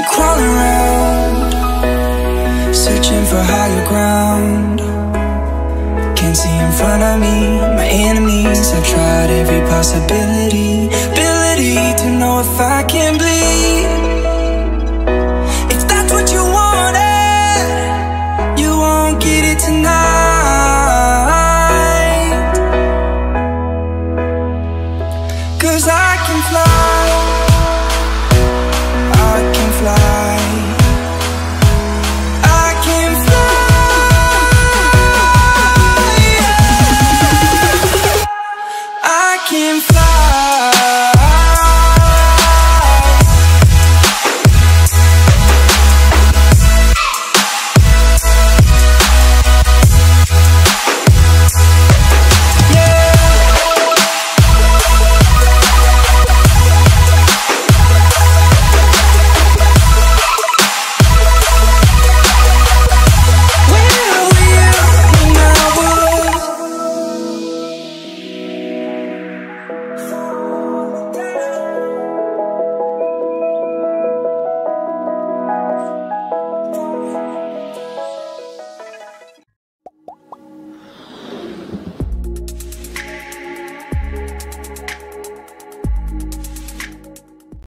crawling around, searching for higher ground. Can't see in front of me, my enemies. I've tried every possibility, ability to know if I can bleed.